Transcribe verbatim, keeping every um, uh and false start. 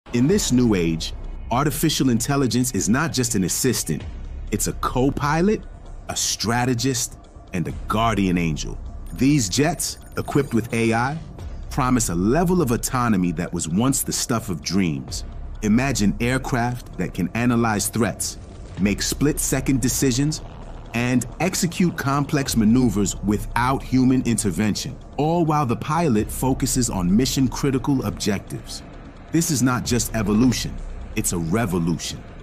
In this new age, artificial intelligence is not just an assistant, it's a co-pilot, a strategist, and a guardian angel. These jets, equipped with A I, promise a level of autonomy that was once the stuff of dreams. Imagine aircraft that can analyze threats, make split-second decisions, and execute complex maneuvers without human intervention, all while the pilot focuses on mission-critical objectives. This is not just evolution, it's a revolution.